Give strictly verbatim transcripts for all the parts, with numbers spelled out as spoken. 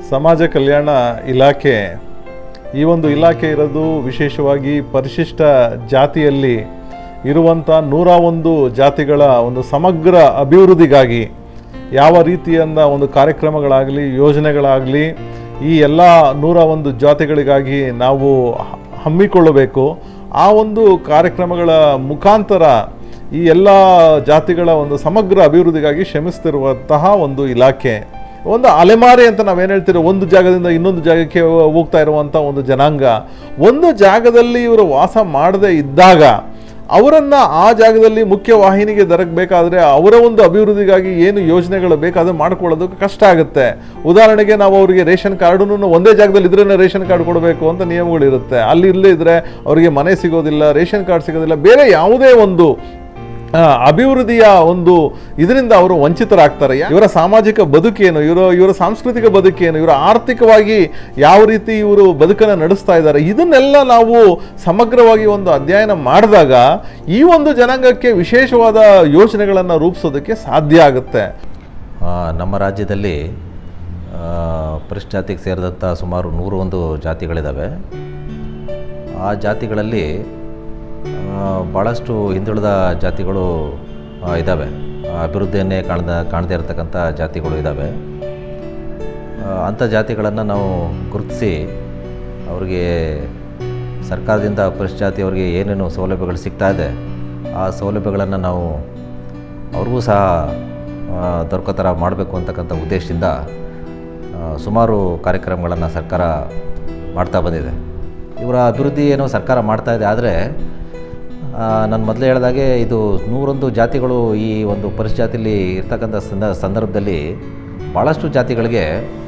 ಸಮಾಜ ಕಲ್ಯಾಣ ಇಲಾಖೆ ಈ ಒಂದು ಇಲಾಖೆ ಇರೋದು ವಿಶೇಷವಾಗಿ ಪರಿಶಿಷ್ಟ ಜಾತಿಯಲ್ಲಿ ಇರುವಂಥ ನೂರ ಒಂದು ಜಾತಿಗಳ ಒಂದು ಸಮಗ್ರ ಅಭಿವೃದ್ಧಿಗಾಗಿ ಯಾವ ರೀತಿಯಿಂದ ಒಂದು ಕಾರ್ಯಕ್ರಮಗಳಾಗಲಿ ಯೋಜನೆಗಳಾಗಲಿ ಈ ಎಲ್ಲ ನೂರ ಒಂದು ಜಾತಿಗಳಿಗಾಗಿ ನಾವು ಹಮ್ಮಿಕೊಳ್ಳಬೇಕು. ಆ ಒಂದು ಕಾರ್ಯಕ್ರಮಗಳ ಮುಖಾಂತರ ಈ ಎಲ್ಲ ಜಾತಿಗಳ ಒಂದು ಸಮಗ್ರ ಅಭಿವೃದ್ಧಿಗಾಗಿ ಶ್ರಮಿಸ್ತಿರುವಂತಹ ಒಂದು ಇಲಾಖೆ. ಒಂದು ಅಲೆಮಾರಿ ಅಂತ ನಾವೇನು ಹೇಳ್ತೀರೋ, ಒಂದು ಜಾಗದಿಂದ ಇನ್ನೊಂದು ಜಾಗಕ್ಕೆ ಹೋಗ್ತಾ ಇರುವಂಥ ಒಂದು ಜನಾಂಗ ಒಂದು ಜಾಗದಲ್ಲಿ ಇವರು ವಾಸ ಮಾಡದೇ ಇದ್ದಾಗ ಅವರನ್ನು ಆ ಜಾಗದಲ್ಲಿ ಮುಖ್ಯವಾಹಿನಿಗೆ ದೊರಕಬೇಕಾದ್ರೆ ಅವರ ಒಂದು ಅಭಿವೃದ್ಧಿಗಾಗಿ ಏನು ಯೋಜನೆಗಳು ಬೇಕಾದ್ರೆ ಮಾಡ್ಕೊಳ್ಳೋದಕ್ಕೆ ಕಷ್ಟ ಆಗುತ್ತೆ. ಉದಾಹರಣೆಗೆ ನಾವು ಅವರಿಗೆ ರೇಷನ್ ಕಾರ್ಡನ್ನು ಒಂದೇ ಜಾಗದಲ್ಲಿ ಇದ್ರೇ ರೇಷನ್ ಕಾರ್ಡ್ ಕೊಡಬೇಕು ಅಂತ ನಿಯಮಗಳಿರುತ್ತೆ. ಅಲ್ಲಿ ಇಲ್ಲೇ ಇದ್ದರೆ ಅವರಿಗೆ ಮನೆ ಸಿಗೋದಿಲ್ಲ, ರೇಷನ್ ಕಾರ್ಡ್ ಸಿಗೋದಿಲ್ಲ, ಬೇರೆ ಯಾವುದೇ ಒಂದು ಅಭಿವೃದ್ಧಿಯ ಒಂದು ಇದರಿಂದ ಅವರು ವಂಚಿತರಾಗ್ತಾರೆ. ಇವರ ಸಾಮಾಜಿಕ ಬದುಕೇನು, ಇವರ ಇವರ ಸಾಂಸ್ಕೃತಿಕ ಬದುಕೇನು, ಇವರ ಆರ್ಥಿಕವಾಗಿ ಯಾವ ರೀತಿ ಇವರು ಬದುಕನ್ನು ನಡೆಸ್ತಾ ಇದ್ದಾರೆ, ಇದನ್ನೆಲ್ಲ ನಾವು ಸಮಗ್ರವಾಗಿ ಒಂದು ಅಧ್ಯಯನ ಮಾಡಿದಾಗ ಈ ಒಂದು ಜನಾಂಗಕ್ಕೆ ವಿಶೇಷವಾದ ಯೋಜನೆಗಳನ್ನು ರೂಪಿಸೋದಕ್ಕೆ ಸಾಧ್ಯ ಆಗುತ್ತೆ. ನಮ್ಮ ರಾಜ್ಯದಲ್ಲಿ ಪರಿಶಿಷ್ಟ ಜಾತಿಗೆ ಸೇರಿದಂಥ ಸುಮಾರು ನೂರು ಒಂದು ಜಾತಿಗಳಿದ್ದಾವೆ. ಆ ಜಾತಿಗಳಲ್ಲಿ ಭಾಳಷ್ಟು ಹಿಂದುಳಿದ ಜಾತಿಗಳು ಇದ್ದಾವೆ, ಅಭಿವೃದ್ಧಿಯನ್ನೇ ಕಾಣದ ಕಾಣದೇ ಇರತಕ್ಕಂಥ ಜಾತಿಗಳು ಇದ್ದಾವೆ. ಅಂಥ ಜಾತಿಗಳನ್ನು ನಾವು ಗುರುತಿಸಿ ಅವ್ರಿಗೆ ಸರ್ಕಾರದಿಂದ ಪರಿಶಿಷ್ಟ ಜಾತಿಯವರಿಗೆ ಏನೇನು ಸೌಲಭ್ಯಗಳು ಸಿಗ್ತಾ ಇದೆ ಆ ಸೌಲಭ್ಯಗಳನ್ನು ನಾವು ಅವ್ರಿಗೂ ಸಹ ದೊರಕೋ ಥರ ಮಾಡಬೇಕು ಅಂತಕ್ಕಂಥ ಉದ್ದೇಶದಿಂದ ಸುಮಾರು ಕಾರ್ಯಕ್ರಮಗಳನ್ನು ಸರ್ಕಾರ ಮಾಡ್ತಾ ಬಂದಿದೆ. ಇವರ ಅಭಿವೃದ್ಧಿ ಏನೋ ಸರ್ಕಾರ ಮಾಡ್ತಾ ಇದೆ, ಆದರೆ ನಾನು ಮೊದಲೇ ಹೇಳಿದಾಗೆ ಇದು ನೂರೊಂದು ಜಾತಿಗಳು ಈ ಒಂದು ಪರಿಶಿಷ್ಟ ಜಾತಿಯಲ್ಲಿ ಇರ್ತಕ್ಕಂಥ ಸಂದ ಸಂದರ್ಭದಲ್ಲಿ ಭಾಳಷ್ಟು ಜಾತಿಗಳಿಗೆ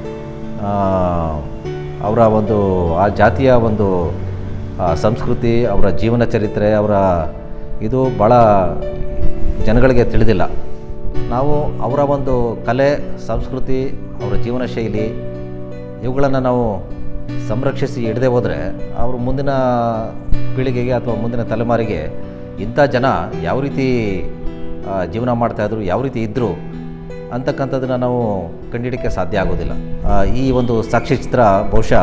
ಅವರ ಒಂದು ಆ ಜಾತಿಯ ಒಂದು ಸಂಸ್ಕೃತಿ, ಅವರ ಜೀವನ ಚರಿತ್ರೆ, ಅವರ ಇದು ಭಾಳ ಜನಗಳಿಗೆ ತಿಳಿದಿಲ್ಲ. ನಾವು ಅವರ ಒಂದು ಕಲೆ, ಸಂಸ್ಕೃತಿ, ಅವರ ಜೀವನ ಶೈಲಿ ಇವುಗಳನ್ನು ನಾವು ಸಂರಕ್ಷಿಸಿ ಇಡದೆ ಹೋದರೆ ಅವರು ಮುಂದಿನ ಪೀಳಿಗೆಗೆ ಅಥವಾ ಮುಂದಿನ ತಲೆಮಾರಿಗೆ ಇಂಥ ಜನ ಯಾವ ರೀತಿ ಜೀವನ ಮಾಡ್ತಾಯಿದ್ರು, ಯಾವ ರೀತಿ ಇದ್ದರು ಅಂತಕ್ಕಂಥದ್ದನ್ನು ನಾವು ಕಂಡುಹಿಡಿಯೋಕ್ಕೆ ಸಾಧ್ಯ ಆಗೋದಿಲ್ಲ. ಈ ಒಂದು ಸಾಕ್ಷ್ಯಚಿತ್ರ ಬಹುಶಃ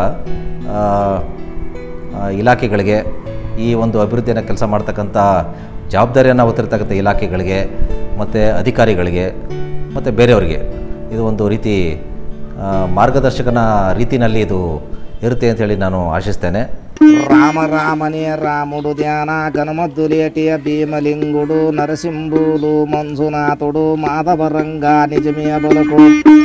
ಇಲಾಖೆಗಳಿಗೆ, ಈ ಒಂದು ಅಭಿವೃದ್ಧಿಯನ್ನು ಕೆಲಸ ಮಾಡ್ತಕ್ಕಂಥ ಜವಾಬ್ದಾರಿಯನ್ನು ಹೊತ್ತಿರ್ತಕ್ಕಂಥ ಇಲಾಖೆಗಳಿಗೆ ಮತ್ತು ಅಧಿಕಾರಿಗಳಿಗೆ ಮತ್ತು ಬೇರೆಯವರಿಗೆ ಇದು ಒಂದು ರೀತಿ ಮಾರ್ಗದರ್ಶಕನ ರೀತಿಯಲ್ಲಿ ಇದು ಇರುತ್ತೆ ಅಂತೇಳಿ ನಾನು ಆಶಿಸ್ತೇನೆ. ರಾಮ ರಾಮನೇ ರಾಮುಡು ಧ್ಯಾನ ಗಣಮದ್ದುಲೇಟಿಯ ಭೀಮಲಿಂಗುಡು ನರಸಿಂಬುಲು ಮಂಜುನಾಥುಡು ಮಾಧವರಂಗ ನಿಜಮೆಯ ಬಲಕು.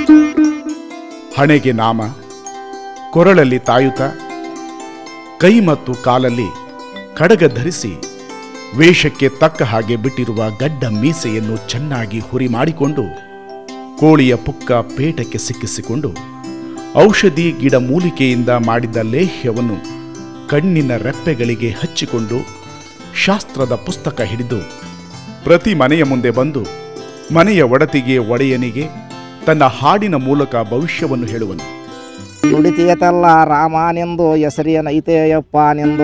ಹಣೆಗೆ ನಾಮ, ಕೊರಳಲ್ಲಿ ತಾಯುತ, ಕೈ ಮತ್ತು ಕಾಲಲ್ಲಿ ಕಡಗ ಧರಿಸಿ ವೇಷಕ್ಕೆ ತಕ್ಕ ಹಾಗೆ ಬಿಟ್ಟಿರುವ ಗಡ್ಡ ಮೀಸೆಯನ್ನು ಚೆನ್ನಾಗಿ ಹುರಿ ಮಾಡಿಕೊಂಡು ಕೋಳಿಯ ಪುಕ್ಕ ಪೇಟಕ್ಕೆ ಸಿಕ್ಕಿಸಿಕೊಂಡು ಔಷಧಿ ಗಿಡ ಮೂಲಿಕೆಯಿಂದ ಮಾಡಿದ ಲೇಹ್ಯವನ್ನು ಕಣ್ಣಿನ ರೆಪ್ಪೆಗಳಿಗೆ ಹಚ್ಚಿಕೊಂಡು ಶಾಸ್ತ್ರದ ಪುಸ್ತಕ ಹಿಡಿದು ಪ್ರತಿ ಮನೆಯ ಮುಂದೆ ಬಂದು ಮನೆಯ ಒಡತಿಗೆ ಒಡೆಯನಿಗೆ ತನ್ನ ಹಾಡಿನ ಮೂಲಕ ಭವಿಷ್ಯವನ್ನು ಹೇಳುವನು. ನುಡಿತೀಯತಲ್ಲ ರಾಮನೆಂದು ಹೆಸರಿಯನೈತೆಯಪ್ಪ ನೆಂದು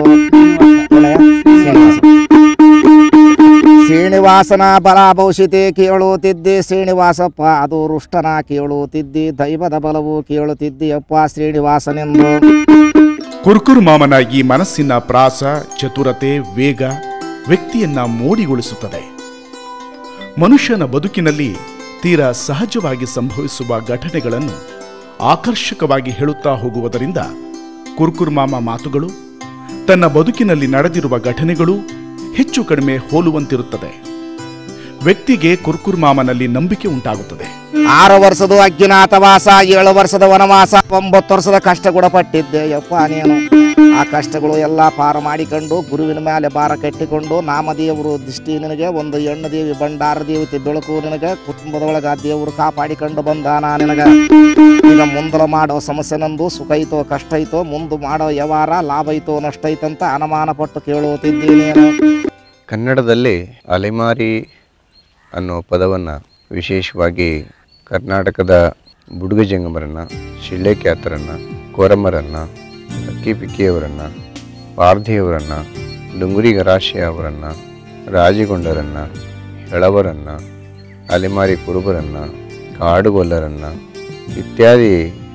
ಶ್ರೀನಿವಾಸನ ಬಲ ಭವಿಷ್ಯತೆ ಕೇಳುತ್ತಿದ್ದಿ ಶ್ರೀನಿವಾಸಪ್ಪ, ಅದು ರುಷ್ಟನ ಕೇಳುತ್ತಿದ್ದಿ ದೈವದ ಬಲವು ಕೇಳುತ್ತಿದ್ದಿಯಪ್ಪ ಶ್ರೀನಿವಾಸನೆಂದು. ಕುರ್ಕುರ್ ಮಾಮನ ಈ ಮನಸ್ಸಿನ ಪ್ರಾಸ, ಚತುರತೆ, ವೇಗ ವ್ಯಕ್ತಿಯನ್ನ ಮೋಡಿಗೊಳಿಸುತ್ತದೆ. ಮನುಷ್ಯನ ಬದುಕಿನಲ್ಲಿ ತೀರಾ ಸಹಜವಾಗಿ ಸಂಭವಿಸುವ ಘಟನೆಗಳನ್ನು ಆಕರ್ಷಕವಾಗಿ ಹೇಳುತ್ತಾ ಹೋಗುವುದರಿಂದ ಕುರ್ಕುರ್ ಮಾಮ ಮಾತುಗಳು ತನ್ನ ಬದುಕಿನಲ್ಲಿ ನಡೆದಿರುವ ಘಟನೆಗಳು ಹೆಚ್ಚು ಕಡಿಮೆ ಹೋಲುವಂತಿರುತ್ತದೆ. ವ್ಯಕ್ತಿಗೆ ಕುರ್ಕುರ್ ಮಾಮನಲ್ಲಿ ನಂಬಿಕೆ ಉಂಟಾಗುತ್ತದೆ. ಆರು ವರ್ಷದ ಅಜ್ಞಾತವಾಸ, ಏಳು ವರ್ಷದ ವನವಾಸ, ಒಂಬತ್ತು ವರ್ಷದ ಕಷ್ಟ ಕೂಡ ಪಟ್ಟಿದ್ದೆ ಯಪ್ಪ ನೀನು. ಆ ಕಷ್ಟಗಳು ಎಲ್ಲ ಪಾರು ಮಾಡಿಕೊಂಡು ಗುರುವಿನ ಮೇಲೆ ಭಾರ ಕಟ್ಟಿಕೊಂಡು ನಾಮದೇವರು ದೃಷ್ಟಿ ನಿನಗೆ, ಒಂದು ಹೆಣ್ಣು ದೇವಿ ಭಂಡಾರ ದೇವತೆ ಬೆಳಕು ನಿನಗೆ, ಕುಟುಂಬದೊಳಗ ದೇವರು ಕಾಪಾಡಿಕೊಂಡು ಬಂದಾನ ನಿನಗೆ. ಈಗ ಮುಂದಲ ಮಾಡೋ ಸಮಸ್ಯೆ ನಂದು, ಸುಖ ಐತೋ ಕಷ್ಟ ಐತೋ, ಮುಂದೆ ಮಾಡೋ ವ್ಯವಹಾರ ಲಾಭ ಐತೋ ನಷ್ಟ ಐತಂತ ಅನುಮಾನ ಪಟ್ಟು ಕೇಳುತ್ತಿದ್ದೀನಿ. ಕನ್ನಡದಲ್ಲಿ ಅಲೆಮಾರಿ ಅನ್ನೋ ಪದವನ್ನು ವಿಶೇಷವಾಗಿ ಕರ್ನಾಟಕದ ಬುಡುಗ ಜಂಗಮರನ್ನು, ಶಿಳ್ಳೆಕ್ಯಾತರನ್ನು, ಕೊರಮರನ್ನು, ಅಕ್ಕಿ ಪಿಕ್ಕಿಯವರನ್ನು, ಪಾರ್ಧಿಯವರನ್ನು, ಡುಂಗುರಿ ಗರಾಶೆ ಅವರನ್ನು, ರಾಜಿಗೊಂಡರನ್ನು, ಹೆಳವರನ್ನು, ಅಲೆಮಾರಿ ಕುರುಬರನ್ನು, ಕಾಡುಗೊಲ್ಲರನ್ನು ಇತ್ಯಾದಿ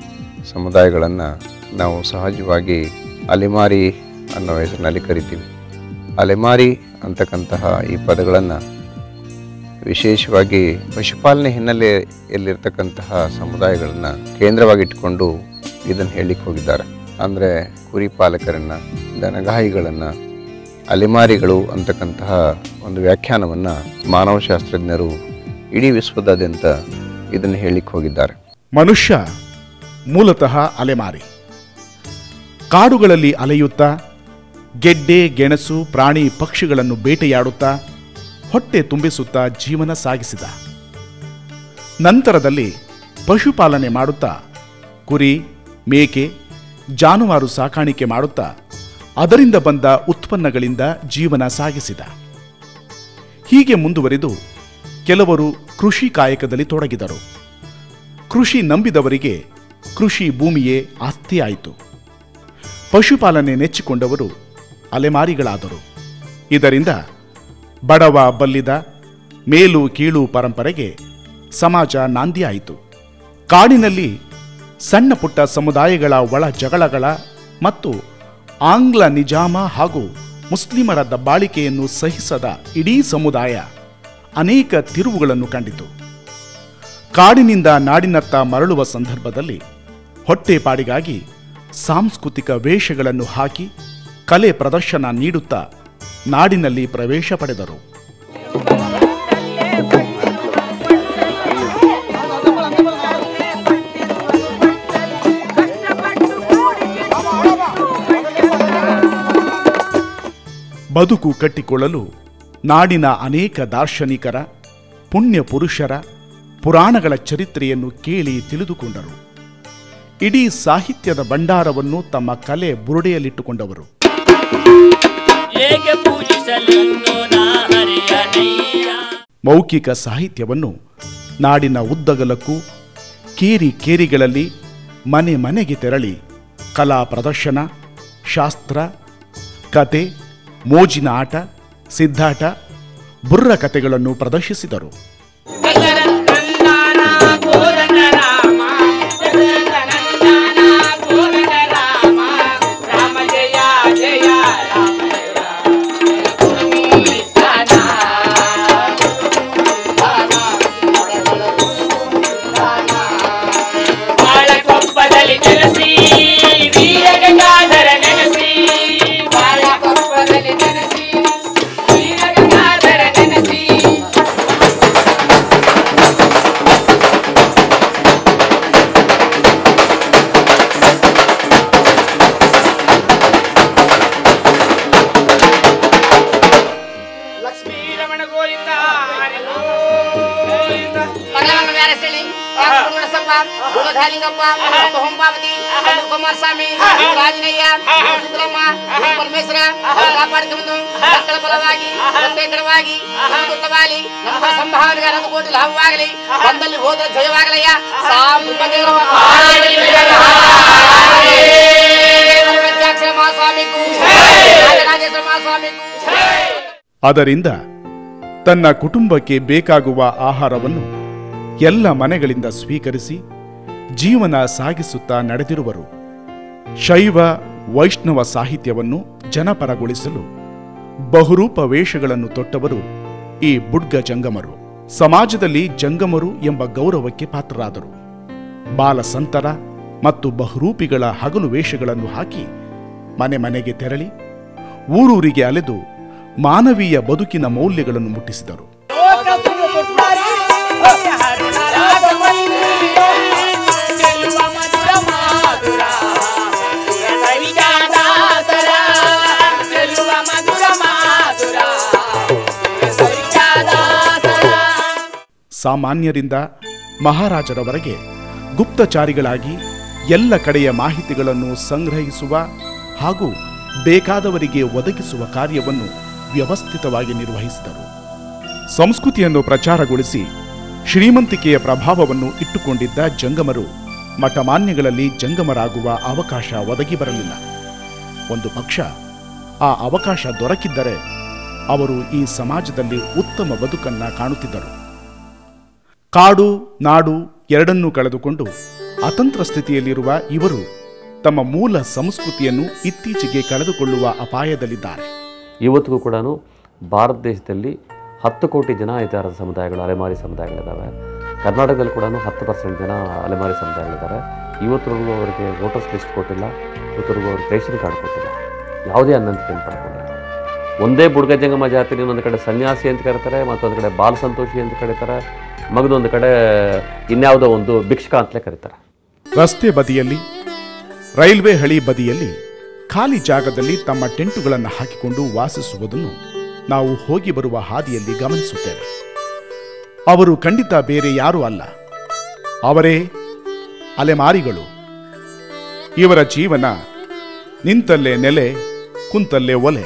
ಸಮುದಾಯಗಳನ್ನು ನಾವು ಸಹಜವಾಗಿ ಅಲೆಮಾರಿ ಅನ್ನೋ ಹೆಸರಿನಲ್ಲಿ ಕರಿತೀವಿ. ಅಲೆಮಾರಿ ಅಂತಕ್ಕಂತಹ ಈ ಪದಗಳನ್ನು ವಿಶೇಷವಾಗಿ ಪಶುಪಾಲನೆ ಹಿನ್ನೆಲೆಯಲ್ಲಿರ್ತಕ್ಕಂತಹ ಸಮುದಾಯಗಳನ್ನು ಕೇಂದ್ರವಾಗಿಟ್ಟುಕೊಂಡು ಇದನ್ನು ಹೇಳಲಿಕ್ಕೆ ಹೋಗಿದ್ದಾರೆ. ಅಂದರೆ ಕುರಿ ಪಾಲಕರನ್ನು, ದನಗಾಹಿಗಳನ್ನು ಅಲೆಮಾರಿಗಳು ಅಂತಕ್ಕಂತಹ ಒಂದು ವ್ಯಾಖ್ಯಾನವನ್ನು ಮಾನವಶಾಸ್ತ್ರಜ್ಞರು ಇಡೀ ವಿಶ್ವದಾದ್ಯಂತ ಇದನ್ನು ಹೇಳಲಿಕ್ಕೆ ಹೋಗಿದ್ದಾರೆ. ಮನುಷ್ಯ ಮೂಲತಃ ಅಲೆಮಾರಿ. ಕಾಡುಗಳಲ್ಲಿ ಅಲೆಯುತ್ತಾ ಗೆಡ್ಡೆ ಗೆಣಸು ಪ್ರಾಣಿ ಪಕ್ಷಿಗಳನ್ನು ಬೇಟೆಯಾಡುತ್ತಾ ಹೊಟ್ಟೆ ತುಂಬಿಸುತ್ತಾ ಜೀವನ ಸಾಗಿಸಿದ. ನಂತರದಲ್ಲಿ ಪಶುಪಾಲನೆ ಮಾಡುತ್ತಾ ಕುರಿ, ಮೇಕೆ, ಜಾನುವಾರು ಸಾಕಾಣಿಕೆ ಮಾಡುತ್ತಾ ಅದರಿಂದ ಬಂದ ಉತ್ಪನ್ನಗಳಿಂದ ಜೀವನ ಸಾಗಿಸಿದ. ಹೀಗೆ ಮುಂದುವರಿದು ಕೆಲವರು ಕೃಷಿ ಕಾಯಕದಲ್ಲಿ ತೊಡಗಿದರು. ಕೃಷಿ ನಂಬಿದವರಿಗೆ ಕೃಷಿ ಭೂಮಿಯೇ ಆಸ್ತಿಯಾಯಿತು. ಪಶುಪಾಲನೆ ನೆಚ್ಚಿಕೊಂಡವರು ಅಲೆಮಾರಿಗಳಾದರು. ಇದರಿಂದ ಬಡವ ಬಲ್ಲಿದ, ಮೇಲು ಕೀಳು ಪರಂಪರೆಗೆ ಸಮಾಜ ನಾಂದಿಯಾಯಿತು. ಕಾಡಿನಲ್ಲಿ ಸಣ್ಣ ಪುಟ್ಟ ಸಮುದಾಯಗಳ ಒಳ ಜಗಳಗಳ ಮತ್ತು ಆಂಗ್ಲ ನಿಜಾಮ ಹಾಗೂ ಮುಸ್ಲಿಮರ ದಬ್ಬಾಳಿಕೆಯನ್ನು ಸಹಿಸದ ಇಡೀ ಸಮುದಾಯ ಅನೇಕ ತಿರುವುಗಳನ್ನು ಕಂಡಿತು. ಕಾಡಿನಿಂದ ನಾಡಿನತ್ತ ಮರಳುವ ಸಂದರ್ಭದಲ್ಲಿ ಹೊಟ್ಟೆಪಾಡಿಗಾಗಿ ಸಾಂಸ್ಕೃತಿಕ ವೇಷಗಳನ್ನು ಹಾಕಿ ಕಲೆ ಪ್ರದರ್ಶನ ನೀಡುತ್ತಾ ನಾಡಿನಲ್ಲಿ ಪ್ರವೇಶ ಪಡೆದರು. ಬದುಕು ಕಟ್ಟಿಕೊಳ್ಳಲು ನಾಡಿನ ಅನೇಕ ದಾರ್ಶನಿಕರ, ಪುಣ್ಯ ಪುರುಷರ ಪುರಾಣಗಳ ಚರಿತ್ರೆಯನ್ನು ಕೇಳಿ ತಿಳಿದುಕೊಂಡರು. ಇಡೀ ಸಾಹಿತ್ಯದ ಭಂಡಾರವನ್ನು ತಮ್ಮ ಕಲೆ ಬುರುಡೆಯಲ್ಲಿಟ್ಟುಕೊಂಡವರು. ಮೌಖಿಕ ಸಾಹಿತ್ಯವನ್ನು ನಾಡಿನ ಉದ್ದಗಲಕ್ಕೂ ಕೇರಿ ಕೇರಿಗಳಲ್ಲಿ ಮನೆ ಮನೆಗೆ ತೆರಳಿ ಕಲಾ ಪ್ರದರ್ಶನ, ಶಾಸ್ತ್ರ, ಕತೆ, ಮೋಜಿನ ಆಟ, ಸಿದ್ಧಾಟ, ಬುರ್ರ ಕತೆಗಳನ್ನು ಪ್ರದರ್ಶಿಸಿದರು. ಕುಮಾರಸ್ವಾಮಿ, ರಾಜನಯ್ಯ, ಸುಬ್ರಹ್ಮ, ಪರಮೇಶ್ವರ ಕಾಪಾಡಿಕೊಂಡು ಮಕ್ಕಳ ಬಲವಾಗಿ ಪ್ರತ್ಯೇಕವಾಗಿ ಉತ್ತಮವಾಗಿ ನಮ್ಮ ಸಂಭಾವನೆಗೆ ಅನಂತ ಕೋಟಿ ಲಾಭವಾಗಲಿ, ಬಂದಲ್ಲಿ ಹೋದ ಜಯವಾಗಲಯ್ಯ. ಅದರಿಂದ ತನ್ನ ಕುಟುಂಬಕ್ಕೆ ಬೇಕಾಗುವ ಆಹಾರವನ್ನು ಎಲ್ಲ ಮನೆಗಳಿಂದ ಸ್ವೀಕರಿಸಿ ಜೀವನ ಸಾಗಿಸುತ್ತಾ ನಡೆದಿರುವರು. ಶೈವ ವೈಷ್ಣವ ಸಾಹಿತ್ಯವನ್ನು ಜನಪರಗೊಳಿಸಲು ಬಹುರೂಪ ವೇಷಗಳನ್ನು ತೊಟ್ಟವರು ಈ ಬುಡ್ಗ ಜಂಗಮರು. ಸಮಾಜದಲ್ಲಿ ಜಂಗಮರು ಎಂಬ ಗೌರವಕ್ಕೆ ಪಾತ್ರರಾದರು. ಬಾಲಸಂತರ ಮತ್ತು ಬಹುರೂಪಿಗಳ ಹಗಲು ವೇಷಗಳನ್ನು ಹಾಕಿ ಮನೆ ಮನೆಗೆ ತೆರಳಿ ಊರೂರಿಗೆ ಅಲೆದು ಮಾನವೀಯ ಬದುಕಿನ ಮೌಲ್ಯಗಳನ್ನು ಮುಟ್ಟಿಸಿದರು. ಸಾಮಾನ್ಯರಿಂದ ಮಹಾರಾಜರವರೆಗೆ ಗುಪ್ತಚಾರಿಗಳಾಗಿ ಎಲ್ಲ ಕಡೆಯ ಮಾಹಿತಿಗಳನ್ನು ಸಂಗ್ರಹಿಸುವ ಹಾಗೂ ಬೇಕಾದವರಿಗೆ ಒದಗಿಸುವ ಕಾರ್ಯವನ್ನು ವ್ಯವಸ್ಥಿತವಾಗಿ ನಿರ್ವಹಿಸಿದರು. ಸಂಸ್ಕೃತಿಯನ್ನು ಪ್ರಚಾರಗೊಳಿಸಿ ಶ್ರೀಮಂತಿಕೆಯ ಪ್ರಭಾವವನ್ನು ಇಟ್ಟುಕೊಂಡಿದ್ದ ಜಂಗಮರು ಮಠಮಾನ್ಯಗಳಲ್ಲಿ ಜಂಗಮರಾಗುವ ಅವಕಾಶ ಒದಗಿ ಬರಲಿಲ್ಲ. ಒಂದು ಪಕ್ಷ ಆ ಅವಕಾಶ ದೊರಕಿದ್ದರೆ ಅವರು ಈ ಸಮಾಜದಲ್ಲಿ ಉತ್ತಮ ಬದುಕನ್ನು ಕಾಣುತ್ತಿದ್ದರು. ಕಾಡು ನಾಡು ಎರಡನ್ನೂ ಕಳೆದುಕೊಂಡು ಅತಂತ್ರ ಸ್ಥಿತಿಯಲ್ಲಿರುವ ಇವರು ತಮ್ಮ ಮೂಲ ಸಂಸ್ಕೃತಿಯನ್ನು ಇತ್ತೀಚೆಗೆ ಕಳೆದುಕೊಳ್ಳುವ ಅಪಾಯದಲ್ಲಿದ್ದಾರೆ. ಇವತ್ತಿಗೂ ಕೂಡ ಭಾರತ ದೇಶದಲ್ಲಿ ಹತ್ತು ಕೋಟಿ ಜನ ಇತರ ಸಮುದಾಯಗಳು, ಅಲೆಮಾರಿ ಸಮುದಾಯಗಳಿದ್ದಾವೆ. ಕರ್ನಾಟಕದಲ್ಲಿ ಕೂಡ ಹತ್ತು ಪರ್ಸೆಂಟ್ ಜನ ಅಲೆಮಾರಿ ಸಮುದಾಯಗಳಿದ್ದಾರೆ. ಇವತ್ತರೆಗೂ ಅವರಿಗೆ ವೋಟರ್ಸ್ ಲಿಸ್ಟ್ ಕೊಟ್ಟಿಲ್ಲ, ಇವತ್ತರೆಗೂ ಅವ್ರಿಗೆ ರೇಷನ್ ಕಾರ್ಡ್ ಕೊಟ್ಟಿಲ್ಲ, ಯಾವುದೇ ಅನ್ನಂತಿಕೆಯನ್ನು ಪಡ್ಕೊಂಡಿಲ್ಲ. ಒಂದೇ ಬುಡ್ಗ ಜಂಗಮ ಜಾತಿ ಇನ್ನೊಂದು ಕಡೆ ಸನ್ಯಾಸಿ ಅಂತ ಕರೀತಾರೆ, ಮತ್ತೊಂದು ಕಡೆ ಬಾಲ ಸಂತೋಷಿ ಅಂತ ಕರೀತಾರೆ, ಮಗದೊಂದು ಕಡೆ ಇನ್ಯಾವುದೋ ಒಂದು ಭಿಕ್ಷಕ ಅಂತಲೇ ಕರೀತಾರೆ. ರಸ್ತೆ ಬದಿಯಲ್ಲಿ, ರೈಲ್ವೆ ಹಳಿ ಬದಿಯಲ್ಲಿ ಖಾಲಿ ಜಾಗದಲ್ಲಿ ತಮ್ಮ ಟೆಂಟುಗಳನ್ನು ಹಾಕಿಕೊಂಡು ವಾಸಿಸುವುದನ್ನು ನಾವು ಹೋಗಿ ಬರುವ ಹಾದಿಯಲ್ಲಿ ಗಮನಿಸುತ್ತೇವೆ. ಅವರು ಖಂಡಿತ ಬೇರೆ ಯಾರೂ ಅಲ್ಲ, ಅವರೇ ಅಲೆಮಾರಿಗಳು. ಇವರ ಜೀವನ ನಿಂತಲ್ಲೇ ನೆಲೆ, ಕುಂತಲ್ಲೇ ಒಲೆ.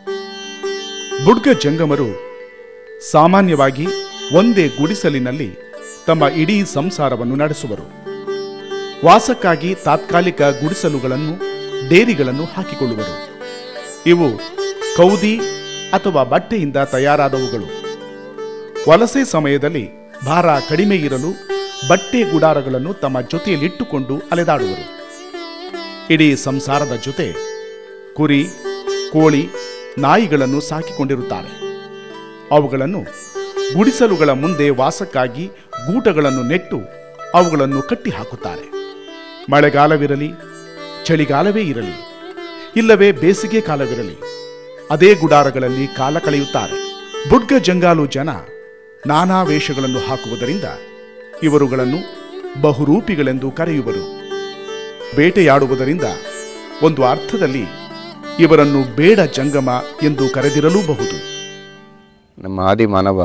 ಬುಡ್ಗ ಜಂಗಮರು ಸಾಮಾನ್ಯವಾಗಿ ಒಂದೇ ಗುಡಿಸಲಿನಲ್ಲಿ ತಮ್ಮ ಇಡೀ ಸಂಸಾರವನ್ನು ನಡೆಸುವರು. ವಾಸಕ್ಕಾಗಿ ತಾತ್ಕಾಲಿಕ ಗುಡಿಸಲುಗಳನ್ನು, ಡೇರಿಗಳನ್ನು ಹಾಕಿಕೊಳ್ಳುವರು. ಇವು ಕೌದಿ ಅಥವಾ ಬಟ್ಟೆಯಿಂದ ತಯಾರಾದವುಗಳು. ವಲಸೆ ಸಮಯದಲ್ಲಿ ಭಾರ ಕಡಿಮೆ ಇರಲು ಬಟ್ಟೆ ಗುಡಾರಗಳನ್ನು ತಮ್ಮ ಜೊತೆಯಲ್ಲಿಟ್ಟುಕೊಂಡು ಅಲೆದಾಡುವರು. ಇಡೀ ಸಂಸಾರದ ಜೊತೆ ಕುರಿ, ಕೋಳಿ, ನಾಯಿಗಳನ್ನು ಸಾಕಿಕೊಂಡಿರುತ್ತಾರೆ. ಅವುಗಳನ್ನು ಗುಡಿಸಲುಗಳ ಮುಂದೆ ವಾಸಕ್ಕಾಗಿ ಗೂಟಗಳನ್ನು ನೆಟ್ಟು ಅವುಗಳನ್ನು ಕಟ್ಟಿ ಹಾಕುತ್ತಾರೆ. ಮಳೆಗಾಲವಿರಲಿ, ಚಳಿಗಾಲವೇ ಇರಲಿ, ಇಲ್ಲವೇ ಬೇಸಿಗೆ ಕಾಲವಿರಲಿ, ಅದೇ ಗುಡಾರಗಳಲ್ಲಿ ಕಾಲ ಕಳೆಯುತ್ತಾರೆ. ಬುಡ್ಗ ಜಂಗಾಲು ಜನ ನಾನಾ ವೇಷಗಳನ್ನು ಹಾಕುವುದರಿಂದ ಇವರುಗಳನ್ನು ಬಹುರೂಪಿಗಳೆಂದು ಕರೆಯುವರು. ಬೇಟೆಯಾಡುವುದರಿಂದ ಒಂದು ಅರ್ಥದಲ್ಲಿ ಇವರನ್ನು ಬೇಡ ಜಂಗಮ ಎಂದು ಕರೆದಿರಲೂಬಹುದು. ನಮ್ಮ ಆದಿ ಮಾನವ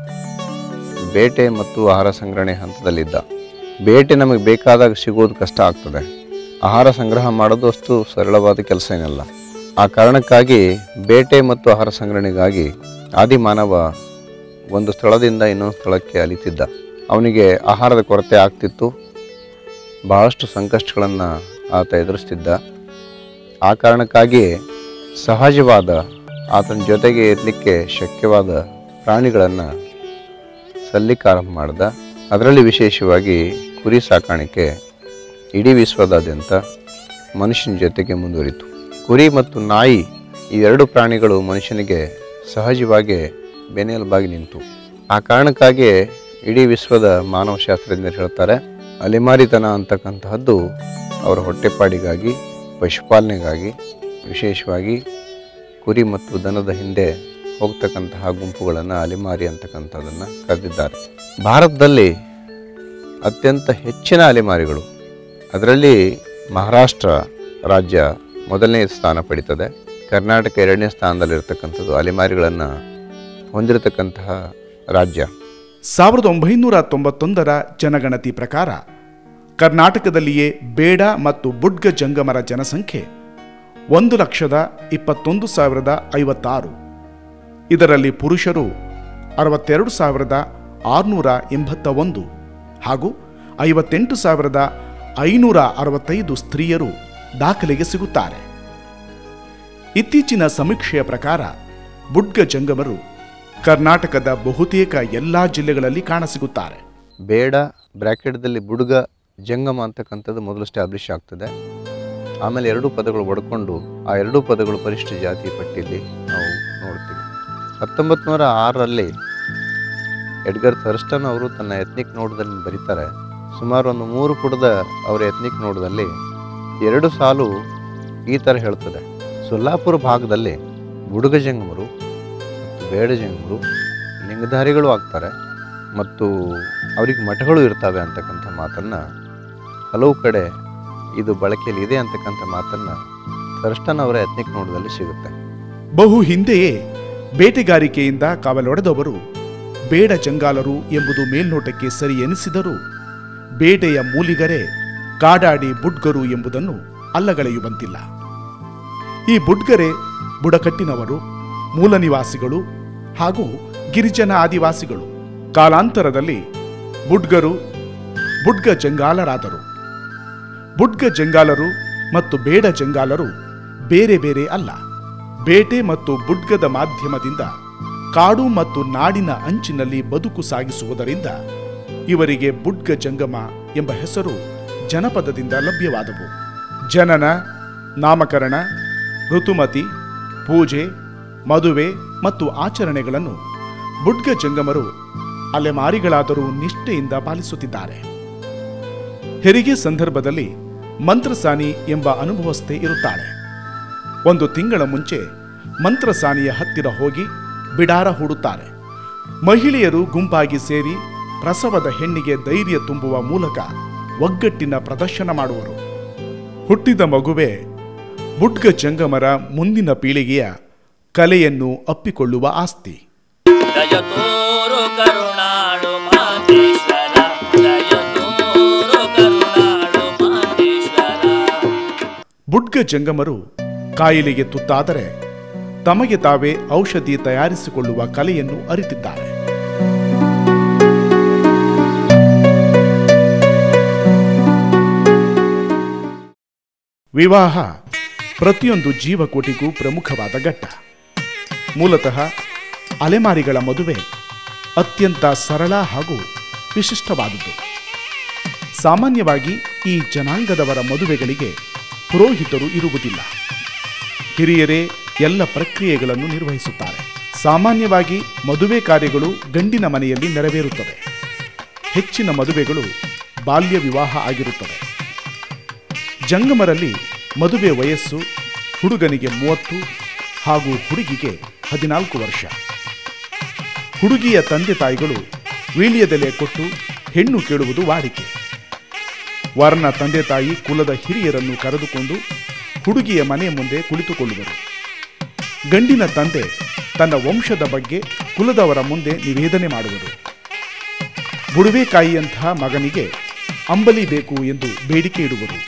ಬೇಟೆ ಮತ್ತು ಆಹಾರ ಸಂಗ್ರಹಣೆ ಹಂತದಲ್ಲಿದ್ದ. ಬೇಟೆ ನಮಗೆ ಬೇಕಾದಾಗ ಸಿಗೋದು ಕಷ್ಟ ಆಗ್ತದೆ. ಆಹಾರ ಸಂಗ್ರಹ ಮಾಡೋದು ಅಷ್ಟು ಸರಳವಾದ ಕೆಲಸ ಏನಲ್ಲ. ಆ ಕಾರಣಕ್ಕಾಗಿ ಬೇಟೆ ಮತ್ತು ಆಹಾರ ಸಂಗ್ರಹಣೆಗಾಗಿ ಆದಿ ಮಾನವ ಒಂದು ಸ್ಥಳದಿಂದ ಇನ್ನೊಂದು ಸ್ಥಳಕ್ಕೆ ಅಲಿತಿದ್ದ. ಅವನಿಗೆ ಆಹಾರದ ಕೊರತೆ ಆಗ್ತಿತ್ತು. ಬಹಳಷ್ಟು ಸಂಕಷ್ಟಗಳನ್ನು ಆತ ಎದುರಿಸ್ತಿದ್ದ. ಆ ಕಾರಣಕ್ಕಾಗಿ ಸಹಜವಾದ ಆತನ ಜೊತೆಗೆ ಇರಲಿಕ್ಕೆ ಶಕ್ಯವಾದ ಪ್ರಾಣಿಗಳನ್ನು ಸಲ್ಲಿಕ್ಕೆ ಆರಂಭ ಮಾಡ್ದ. ಅದರಲ್ಲಿ ವಿಶೇಷವಾಗಿ ಕುರಿ ಸಾಕಾಣಿಕೆ ಇಡೀ ವಿಶ್ವದಾದ್ಯಂತ ಮನುಷ್ಯನ ಜೊತೆಗೆ ಮುಂದುವರಿತು. ಕುರಿ ಮತ್ತು ನಾಯಿ ಈ ಎರಡು ಪ್ರಾಣಿಗಳು ಮನುಷ್ಯನಿಗೆ ಸಹಜವಾಗಿ ಬೆನ್ನೆಲುಬಾಗಿ ನಿಂತು. ಆ ಕಾರಣಕ್ಕಾಗಿ ಇಡೀ ವಿಶ್ವದ ಮಾನವಶಾಸ್ತ್ರಜ್ಞರು ಹೇಳ್ತಾರೆ, ಅಲೆಮಾರಿತನ ಅಂತಕ್ಕಂತಹದ್ದು ಅವರ ಹೊಟ್ಟೆಪಾಡಿಗಾಗಿ, ಪಶುಪಾಲನೆಗಾಗಿ, ವಿಶೇಷವಾಗಿ ಕುರಿ ಮತ್ತು ದನದ ಹಿಂದೆ ಹೋಗ್ತಕ್ಕಂತಹ ಗುಂಪುಗಳನ್ನು ಅಲೆಮಾರಿ ಅಂತಕ್ಕಂಥದ್ದನ್ನು ಕರೆದಿದ್ದಾರೆ. ಭಾರತದಲ್ಲಿ ಅತ್ಯಂತ ಹೆಚ್ಚಿನ ಅಲೆಮಾರಿಗಳು, ಅದರಲ್ಲಿ ಮಹಾರಾಷ್ಟ್ರ ರಾಜ್ಯ ಮೊದಲನೇ ಸ್ಥಾನ ಪಡೀತದೆ. ಕರ್ನಾಟಕ ಎರಡನೇ ಸ್ಥಾನದಲ್ಲಿರ್ತಕ್ಕಂಥದ್ದು ಅಲೆಮಾರಿಗಳನ್ನು ಹೊಂದಿರತಕ್ಕಂತಹ ರಾಜ್ಯ. ಸಾವಿರದ ಒಂಬೈನೂರ ತೊಂಬತ್ತೊಂದರ ಜನಗಣತಿ ಪ್ರಕಾರ ಕರ್ನಾಟಕದಲ್ಲಿಯೇ ಬೇಡ ಮತ್ತು ಬುಡ್ಗ ಜಂಗಮರ ಜನಸಂಖ್ಯೆ ಒಂದು ಲಕ್ಷದ ಇಪ್ಪತ್ತೊಂದು ಸಾವಿರದ ಐವತ್ತಾರು. ಇದರಲ್ಲಿ ಪುರುಷರು ಅರವತ್ತೆರಡು ಸಾವಿರದ ಆರುನೂರ ಎಂಬತ್ತ ಒಂದು ಹಾಗೂ ಐವತ್ತೆಂಟು ಸಾವಿರದ ಐನೂರ ಅರವತ್ತೈದು ಸ್ತ್ರೀಯರು ದಾಖಲೆಗೆ ಸಿಗುತ್ತಾರೆ. ಇತ್ತೀಚಿನ ಸಮೀಕ್ಷೆಯ ಪ್ರಕಾರ ಬುಡ್ಗ ಜಂಗಮರು ಕರ್ನಾಟಕದ ಬಹುತೇಕ ಎಲ್ಲ ಜಿಲ್ಲೆಗಳಲ್ಲಿ ಕಾಣಸಿಗುತ್ತಾರೆ. ಬೇಡ ಬ್ರ್ಯಾಕೆಟ್ದಲ್ಲಿ ಬುಡ್ಗ ಜಂಗಮ ಅಂತಕ್ಕಂಥದ್ದು ಮೊದಲು ಸ್ಟ್ಯಾಬ್ಲಿಷ್ ಆಗ್ತದೆ. ಆಮೇಲೆ ಎರಡೂ ಪದಗಳು ಒಡ್ಕೊಂಡು ಆ ಎರಡೂ ಪದಗಳು ಪರಿಶಿಷ್ಟ ಜಾತಿ ಪಟ್ಟಿಯಲ್ಲಿ ನಾವು ನೋಡ್ತೀವಿ. ಹತ್ತೊಂಬತ್ತು ನೂರ ಆರರಲ್ಲಿ ಎಡ್ಗರ್ ಥರ್ಸ್ಟನ್ ಅವರು ತನ್ನ ಎತ್ನಿಕ್ ನೋಟದಲ್ಲಿ ಬರೀತಾರೆ. ಸುಮಾರು ಒಂದು ಮೂರು ಪುಟದ ಅವರ ಎತ್ನಿಕ್ ನೋಟದಲ್ಲಿ ಎರಡು ಸಾಲು ಈ ಥರ ಹೇಳ್ತದೆ: ಸೊಲ್ಲಾಪುರ ಭಾಗದಲ್ಲಿ ಬುಡ್ಗ ಜಂಗಮರು ಮತ್ತು ಬೇಡ ಜಂಗಮರು ಲಿಂಗಧಾರಿಗಳು ಆಗ್ತಾರೆ ಮತ್ತು ಅವ್ರಿಗೆ ಮಠಗಳು ಇರ್ತವೆ ಅಂತಕ್ಕಂಥ ಮಾತನ್ನು ಹಲವು ಕಡೆ ಇದು ಬಳಕೆಯಲ್ಲಿ ಇದೆ ಅಂತಕ್ಕಂಥ ಮಾತನ್ನು ಥರ್ಸ್ಟನ್ ಅವರ ಎತ್ನಿಕ್ ನೋಟದಲ್ಲಿ ಸಿಗುತ್ತೆ. ಬಹು ಹಿಂದೆಯೇ ಬೇಟೆಗಾರಿಕೆಯಿಂದ ಕಾವಲೊಡೆದವರು ಬೇಡ ಜಂಗಾಲರು ಎಂಬುದು ಮೇಲ್ನೋಟಕ್ಕೆ ಸರಿ ಎನಿಸಿದರೂ ಬೇಟೆಯ ಮೂಲಿಗರೇ ಕಾಡಾಡಿ ಬುಡ್ಗರು ಎಂಬುದನ್ನು ಅಲ್ಲಗಳೆಯುವಂತಿಲ್ಲ. ಈ ಬುಡ್ಗರೆ ಬುಡಕಟ್ಟಿನವರು, ಮೂಲ ನಿವಾಸಿಗಳು ಹಾಗೂ ಗಿರಿಜನ ಆದಿವಾಸಿಗಳು. ಕಾಲಾಂತರದಲ್ಲಿ ಬುಡ್ಗರು ಬುಡ್ಗ ಜಂಗಾಲರಾದರು. ಬುಡ್ಗ ಜಂಗಾಲರು ಮತ್ತು ಬೇಡ ಜಂಗಾಲರು ಬೇರೆ ಬೇರೆ ಅಲ್ಲ. ಬೇಟೆ ಮತ್ತು ಬುಡ್ಗದ ಮಾಧ್ಯಮದಿಂದ ಕಾಡು ಮತ್ತು ನಾಡಿನ ಅಂಚಿನಲ್ಲಿ ಬದುಕು ಸಾಗಿಸುವುದರಿಂದ ಇವರಿಗೆ ಬುಡ್ಗ ಜಂಗಮ ಎಂಬ ಹೆಸರು ಜನಪದದಿಂದ ಲಭ್ಯವಾದವು. ಜನನ, ನಾಮಕರಣ, ಋತುಮತಿ, ಪೂಜೆ, ಮದುವೆ ಮತ್ತು ಆಚರಣೆಗಳನ್ನು ಬುಡ್ಗ ಜಂಗಮರು ಅಲೆಮಾರಿಗಳಾದರೂ ನಿಷ್ಠೆಯಿಂದ ಪಾಲಿಸುತ್ತಿದ್ದಾರೆ. ಹೆರಿಗೆ ಸಂದರ್ಭದಲ್ಲಿ ಮಂತ್ರಸಾನಿ ಎಂಬ ಅನುಭವಸ್ಥೆ ಇರುತ್ತಾಳೆ. ಒಂದು ತಿಂಗಳ ಮುಂಚೆ ಮಂತ್ರಸಾನಿಯ ಹತ್ತಿರ ಹೋಗಿ ಬಿಡಾರ ಹೂಡುತ್ತಾರೆ. ಮಹಿಳೆಯರು ಗುಂಪಾಗಿ ಸೇರಿ ಪ್ರಸವದ ಹೆಣ್ಣಿಗೆ ಧೈರ್ಯ ತುಂಬುವ ಮೂಲಕ ಒಗ್ಗಟ್ಟಿನ ಪ್ರದರ್ಶನ ಮಾಡುವರು. ಹುಟ್ಟಿದ ಮಗುವೆ ಬುಡ್ಗ ಜಂಗಮರ ಮುಂದಿನ ಪೀಳಿಗೆಯ ಕಲೆಯನ್ನು ಅಪ್ಪಿಕೊಳ್ಳುವ ಆಸ್ತಿ. ಬುಡ್ಗ ಜಂಗಮರು ಕಾಯಿಲೆಗೆ ತುತ್ತಾದರೆ ತಮಗೆ ತಾವೇ ಔಷಧಿ ತಯಾರಿಸಿಕೊಳ್ಳುವ ಕಲೆಯನ್ನು ಅರಿತಿದ್ದಾರೆ. ವಿವಾಹ ಪ್ರತಿಯೊಂದು ಜೀವಕೋಟಿಗೂ ಪ್ರಮುಖವಾದ ಘಟ್ಟ. ಮೂಲತಃ ಅಲೆಮಾರಿಗಳ ಮದುವೆ ಅತ್ಯಂತ ಸರಳ ಹಾಗೂ ವಿಶಿಷ್ಟವಾದುದು. ಸಾಮಾನ್ಯವಾಗಿ ಈ ಜನಾಂಗದವರ ಮದುವೆಗಳಿಗೆ ಪುರೋಹಿತರು ಇರುವುದಿಲ್ಲ. ಹಿರಿಯರೇ ಎಲ್ಲ ಪ್ರಕ್ರಿಯೆಗಳನ್ನು ನಿರ್ವಹಿಸುತ್ತಾರೆ. ಸಾಮಾನ್ಯವಾಗಿ ಮದುವೆ ಕಾರ್ಯಗಳು ಗಂಡಿನ ಮನೆಯಲ್ಲಿ ನೆರವೇರುತ್ತವೆ. ಹೆಚ್ಚಿನ ಮದುವೆಗಳು ಬಾಲ್ಯ ವಿವಾಹ ಆಗಿರುತ್ತವೆ. ಜಂಗಮರಲ್ಲಿ ಮದುವೆ ವಯಸ್ಸು ಹುಡುಗನಿಗೆ ಮೂವತ್ತು ಹಾಗೂ ಹುಡುಗಿಗೆ ಹದಿನಾಲ್ಕು ವರ್ಷ. ಹುಡುಗಿಯ ತಂದೆ ತಾಯಿಗಳು ವೀಳ್ಯದೆಲೆ ಕೊಟ್ಟು ಹೆಣ್ಣು ಕೇಳುವುದು ವಾಡಿಕೆ. ವರನ ತಂದೆ ತಾಯಿ ಕುಲದ ಹಿರಿಯರನ್ನು ಕರೆದುಕೊಂಡು ಹುಡುಗಿಯ ಮನೆ ಮುಂದೆ ಕುಳಿತುಕೊಳ್ಳುವರು. ಗಂಡಿನ ತಂದೆ ತನ್ನ ವಂಶದ ಬಗ್ಗೆ ಕುಲದವರ ಮುಂದೆ ನಿವೇದನೆ ಮಾಡುವರು. ಬುಡುವೆಕಾಯಿಯಂತಹ ಮಗನಿಗೆ ಅಂಬಲಿ ಬೇಕು ಎಂದು ಬೇಡಿಕೆ ಇಡುವರು.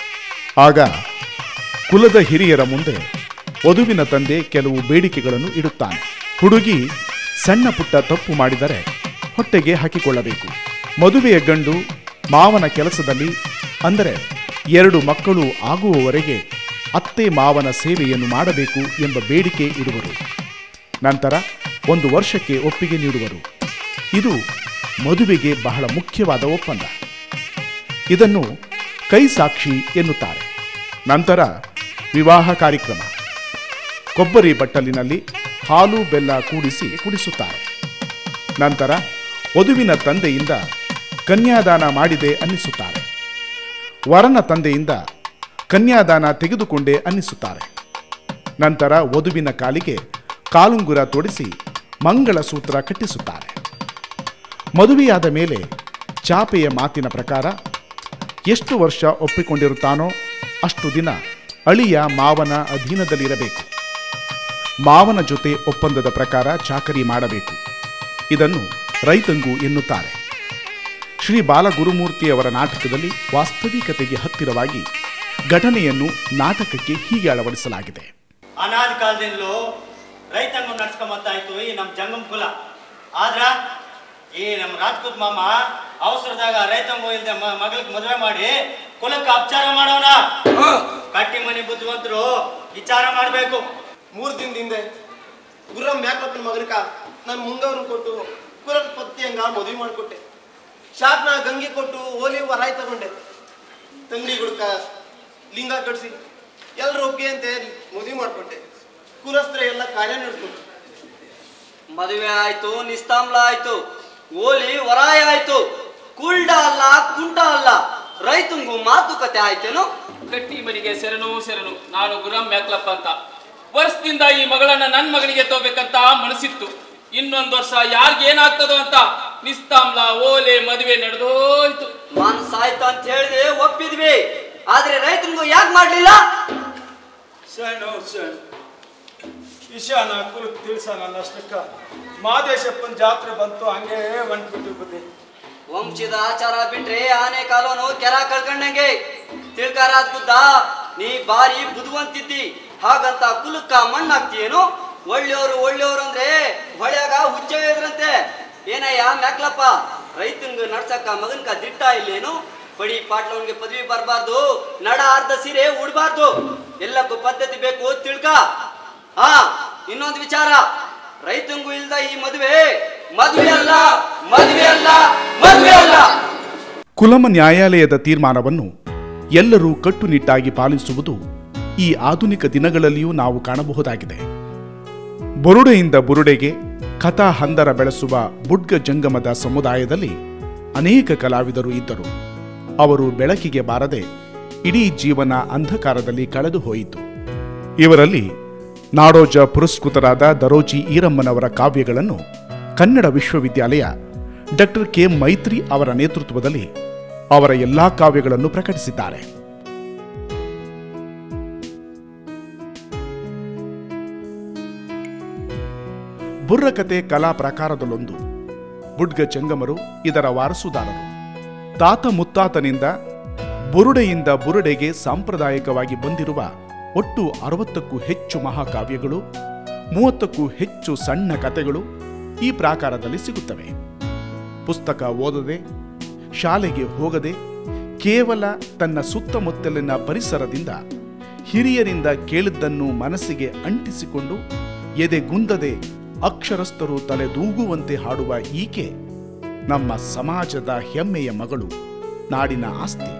ಆಗ ಕುಲದ ಹಿರಿಯರ ಮುಂದೆ ವಧುವಿನ ತಂದೆ ಕೆಲವು ಬೇಡಿಕೆಗಳನ್ನು ಇಡುತ್ತಾನೆ. ಹುಡುಗಿ ಸಣ್ಣ ಪುಟ್ಟ ತಪ್ಪು ಮಾಡಿದರೆ ಹೊಟ್ಟೆಗೆ ಹಾಕಿಕೊಳ್ಳಬೇಕು. ಮದುವೆಯ ಗಂಡು ಮಾವನ ಕೆಲಸದಲ್ಲಿ, ಅಂದರೆ ಎರಡು ಮಕ್ಕಳು ಆಗುವವರೆಗೆ ಅತ್ತೆ ಮಾವನ ಸೇವೆಯನ್ನು ಮಾಡಬೇಕು ಎಂಬ ಬೇಡಿಕೆ ಇಡುವರು. ನಂತರ ಒಂದು ವರ್ಷಕ್ಕೆ ಒಪ್ಪಿಗೆ ನೀಡುವರು. ಇದು ಮದುವೆಗೆ ಬಹಳ ಮುಖ್ಯವಾದ ಒಪ್ಪಂದ. ಇದನ್ನು ಕೈ ಸಾಕ್ಷಿ ಎನ್ನುತ್ತಾರೆ. ನಂತರ ವಿವಾಹ ಕಾರ್ಯಕ್ರಮ. ಕೊಬ್ಬರಿ ಬಟ್ಟಲಿನಲ್ಲಿ ಹಾಲು ಬೆಲ್ಲ ಕೂಡಿಸಿ ಕುಡಿಸುತ್ತಾರೆ. ನಂತರ ವಧುವಿನ ತಂದೆಯಿಂದ ಕನ್ಯಾದಾನ ಮಾಡಿದೆ ಅನ್ನಿಸುತ್ತಾರೆ. ವರನ ತಂದೆಯಿಂದ ಕನ್ಯಾದಾನ ತೆಗೆದುಕೊಂಡೇ ಅನ್ನಿಸುತ್ತಾರೆ. ನಂತರ ವಧುವಿನ ಕಾಲಿಗೆ ಕಾಲುಂಗುರ ತೊಡಿಸಿ ಮಂಗಳ ಸೂತ್ರ ಕಟ್ಟಿಸುತ್ತಾರೆ. ಮದುವೆಯಾದ ಮೇಲೆ ಚಾಪೆಯ ಮಾತಿನ ಪ್ರಕಾರ ಎಷ್ಟು ವರ್ಷ ಒಪ್ಪಿಕೊಂಡಿರುತ್ತಾನೋ ಅಷ್ಟು ದಿನ ಅಳಿಯ ಮಾವನ ಅಧೀನದಲ್ಲಿರಬೇಕು. ಮಾವನ ಜೊತೆ ಒಪ್ಪಂದದ ಪ್ರಕಾರ ಚಾಕರಿ ಮಾಡಬೇಕು. ಇದನ್ನು ರೈತಂಗು ಎನ್ನುತ್ತಾರೆ. ಶ್ರೀ ಬಾಲಗುರುಮೂರ್ತಿಯವರ ನಾಟಕದಲ್ಲಿ ವಾಸ್ತವಿಕತೆಗೆ ಹತ್ತಿರವಾಗಿ ಘಟನೆಯನ್ನು ನಾಟಕಕ್ಕೆ ಹೀಗೆ ಅಳವಡಿಸಲಾಗಿದೆ. ಅನಾದಿ ಕಾಲದಿಂದಲೂ ರೈತಂಗು ನಡ್ಸ್ಕೊಂಬತ್ತಾಯ್ತು ಈ ನಮ್ಮ ಜಂಗಮ್ ಕುಲ. ಆದ್ರ ಈ ನಮ್ಮ ರಾಜ್ಪೂತ್ ಮಾಮ ಅವಸರದಾಗ ರೈತಂಗು ಇಲ್ದೆ ಮಗಳಿಗೆ ಮದುವೆ ಮಾಡಿ ಕುಲಕ್ಕೆ ಅಪಚಾರ ಮಾಡೋಣ. ಕಟ್ಟಿ ಮನೆ ಬುದ್ಧಿವಂತರು ವಿಚಾರ ಮಾಡಬೇಕು. ಮೂರು ದಿನದಿಂದ ಗುರ್ರಂ ಮ್ಯಾಕ್ಲಪ್ಪನ ಮಗನಕ ನಾನು ಮುಂಗವ್ರನ್ನ ಕೊಟ್ಟು ಕುಲದ ಪತ್ತಿ ಹಂಗ ಮದುವೆ ಮಾಡಿಕೊಟ್ಟೆ. ಶಾಪ್ನ ಗಂಗೆ ಕೊಟ್ಟು ಓಲಿ ವರಾಯಿ ತಗೊಂಡೆ. ತಂಗಡಿ ಗುಡ್ಕ ಲಿಂಗ ಕಟ್ಸಿ ಎಲ್ಲರೂ ಒಪ್ಪಿಗೆ ಅಂತ ಮದುವೆ ಮಾಡಿಕೊಟ್ಟೆ. ಕುಲಸ್ತ್ರ ಎಲ್ಲ ಕಾರ್ಯ ನಡೆಸ್ಕೊಟ್ಟು ಮದುವೆ ಆಯ್ತು, ನಿಸ್ತಾಂಬ್ಲ ಆಯ್ತು, ಓಲಿ ವರಾಯ ಆಯ್ತು. ಕುಲ್ಡ ಅಲ್ಲ, ಕುಂಟ ಅಲ್ಲ, ರೈತಂಗು ಮಾತುಕತೆ ಆಯ್ತೇನು? ಗಟ್ಟಿ ಮನೆಗೆ ಸೆರನು ಸೆರನು. ನಾನು ಗುರಂ ಮ್ಯಾಕ್ಲಪ್ಪ ಅಂತ ವರ್ಷದಿಂದ ಈ ಮಗಳನ್ನ ನನ್ನ ಮಗನಿಗೆ ತಗೋಬೇಕಂತ ಮನಸ್ಸಿತ್ತು. ಇನ್ನೊಂದು ವರ್ಷ ಯಾರಿಗೆ ಏನಾಗ್ತದೋ ಅಂತ ನಿಸ್ತಾಂಬ್ಲ ಓಲೆ ಮದುವೆ ನಡೆದೋಯ್ತು. ಮನ್ಸ ಆಯ್ತು ಅಂತ ಹೇಳಿದೆ, ಒಪ್ಪಿದ್ವಿ. ಆದ್ರೆ ರೈತಂಗು ಯಾಕೆ ಮಾಡ್ಲಿಲ್ಲ? ಸಣ್ಣ ಸಣ್ಣ ಇಶಾನ ಕುಲಕ್ ತಿಳ್ಸ ನನ್ನಷ್ಟಕ್ಕ ಮಾದೇಶಪ್ಪನ ಜಾತ್ರೆ ಬಂತು, ಹಂಗೆ ಹೊಂಟ್ಬಿಟ್ಟು ಬುದ್ಧಿ. ವಂಶದ ಆಚಾರ ಬಿಟ್ರೆ ಆನೆ ಕಾಲೋನು ಕೆರ ಕಳ್ಕೊಂಡಂಗೆ. ತಿಳ್ಕಾರ ಬುದ್ಧ, ನೀ ಬಾರಿ ಬುದ್ಧಿವಂತಿದ್ದಿ, ಹಾಗಂತ ಕುಲಕ್ಕ ಮಣ್ಣಾಗ್ತೀಯೇನು? ಒಳ್ಳೆಯವರು ಒಳ್ಳೆಯವರು ಅಂದ್ರೆ ಹೊಳ್ಯಾಗ ಹುಚ್ಚ ಇದ್ರಂತೆ. ಏನಯ್ಯ ಮ್ಯಾಕ್ಲಪ್ಪ, ರೈತಂಗ ನಡ್ಸಕ್ಕ ಮಗನ್ಕ ದಿಟ್ಟ ಇಲ್ಲೇನು? ಬಡಿ ಪಾಟ್ಲವನ್ಗೆ ಪದವಿ ಬರಬಾರ್ದು, ನಡ ಅರ್ಧ ಸೀರೆ ಉಡ್ಬಾರ್ದು, ಎಲ್ಲಕ್ಕೂ ಪದ್ಧತಿ ಬೇಕು ತಿಳ್ಕ. ಹಾ, ಇನ್ನೊಂದು ವಿಚಾರ, ರೈತಂಗು ಇಲ್ದ ಈ ಮದುವೆ ಮದುವೆ ಅಲ್ಲ, ಮದುವೆ ಅಲ್ಲ, ಮದುವೆ ಅಲ್ಲ. ಕುಲಮ ನ್ಯಾಯಾಲಯದ ತೀರ್ಮಾನವನ್ನು ಎಲ್ಲರೂ ಕಟ್ಟುನಿಟ್ಟಾಗಿ ಪಾಲಿಸುವುದು ಈ ಆಧುನಿಕ ದಿನಗಳಲ್ಲಿಯೂ ನಾವು ಕಾಣಬಹುದಾಗಿದೆ. ಬುರುಡೆಯಿಂದ ಬುರುಡೆಗೆ ಕಥಾ ಹಂದರ ಬೆಳೆಸುವ ಬುಡ್ಗ ಜಂಗಮದ ಸಮುದಾಯದಲ್ಲಿ ಅನೇಕ ಕಲಾವಿದರು ಇದ್ದರು. ಅವರು ಬೆಳಕಿಗೆ ಬಾರದೆ ಇಡೀ ಜೀವನ ಅಂಧಕಾರದಲ್ಲಿ ಕಳೆದು ಹೋಯಿತು. ಇವರಲ್ಲಿ ನಾಡೋಜ ಪುರಸ್ಕೃತರಾದ ದರೋಜಿ ಈರಮ್ಮನವರ ಕಾವ್ಯಗಳನ್ನು ಕನ್ನಡ ವಿಶ್ವವಿದ್ಯಾಲಯ ಡಾಕ್ಟರ್ ಕೆ ಮೈತ್ರಿ ಅವರ ನೇತೃತ್ವದಲ್ಲಿ ಅವರ ಎಲ್ಲಾ ಕಾವ್ಯಗಳನ್ನು ಪ್ರಕಟಿಸಿದ್ದಾರೆ. ಬುರ್ರಕತೆ ಕಲಾ ಪ್ರಕಾರದಲ್ಲೊಂದು. ಬುಡ್ಗ ಜಂಗಮರು ಇದರ ವಾರಸುದಾರರು. ತಾತ ಮುತ್ತಾತನಿಂದ ಬುರುಡೆಯಿಂದ ಬುರುಡೆಗೆ ಸಾಂಪ್ರದಾಯಿಕವಾಗಿ ಬಂದಿರುವ ಒಟ್ಟು ಅರವತ್ತಕ್ಕೂ ಹೆಚ್ಚು ಮಹಾಕಾವ್ಯಗಳು, ಮೂವತ್ತಕ್ಕೂ ಹೆಚ್ಚು ಸಣ್ಣ ಕಥೆಗಳು ಈ ಪ್ರಾಕಾರದಲ್ಲಿ ಸಿಗುತ್ತವೆ. ಪುಸ್ತಕ ಓದದೆ, ಶಾಲೆಗೆ ಹೋಗದೆ, ಕೇವಲ ತನ್ನ ಸುತ್ತಮುತ್ತಲಿನ ಪರಿಸರದಿಂದ ಹಿರಿಯರಿಂದ ಕೇಳಿದ್ದನ್ನು ಮನಸ್ಸಿಗೆ ಅಂಟಿಸಿಕೊಂಡು ಎದೆಗುಂದದೆ ಅಕ್ಷರಸ್ಥರು ತಲೆದೂಗುವಂತೆ ಹಾಡುವ ಈಕೆ ನಮ್ಮ ಸಮಾಜದ ಹೆಮ್ಮೆಯ ಮಗಳು, ನಾಡಿನ ಆಸ್ತಿ.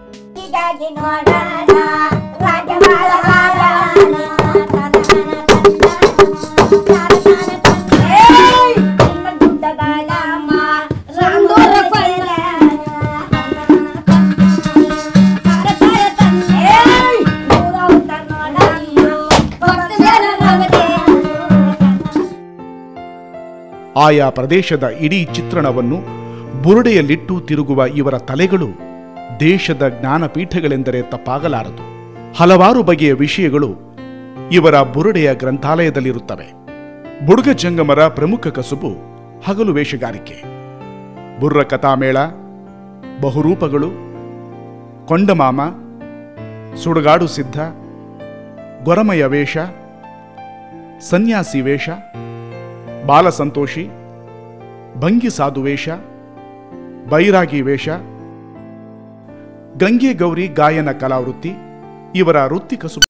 ಆಯಾ ಪ್ರದೇಶದ ಇಡೀ ಚಿತ್ರಣವನ್ನು ಬುರುಡೆಯಲ್ಲಿಟ್ಟು ತಿರುಗುವ ಇವರ ತಲೆಗಳು ದೇಶದ ಜ್ಞಾನಪೀಠಗಳೆಂದರೆ ತಪ್ಪಾಗಲಾರದು. ಹಲವಾರು ಬಗೆಯ ವಿಷಯಗಳು ಇವರ ಬುರುಡೆಯ ಗ್ರಂಥಾಲಯದಲ್ಲಿರುತ್ತವೆ. ಬುಡ್ಗ ಜಂಗಮರ ಪ್ರಮುಖ ಕಸುಬು ಹಗಲು ವೇಷಗಾರಿಕೆ. ಬುರ್ರ ಕಥಾಮೇಳ, ಬಹುರೂಪಗಳು, ಕೊಂಡಮಾಮ, ಸುಡುಗಾಡು ಸಿದ್ಧ, ಗೊರಮಯ ವೇಷ, ಸನ್ಯಾಸಿ ವೇಷ, ಬಾಲಸಂತೋಷಿ, ಭಂಗಿ ಸಾಧು ವೇಷ, ಬೈರಾಗಿ ವೇಷ, ಗಂಗೆ ಗೌರಿ ಗಾಯನ ಕಲಾವೃತ್ತಿ ಇವರ ವೃತ್ತಿ ಕಸುಬು.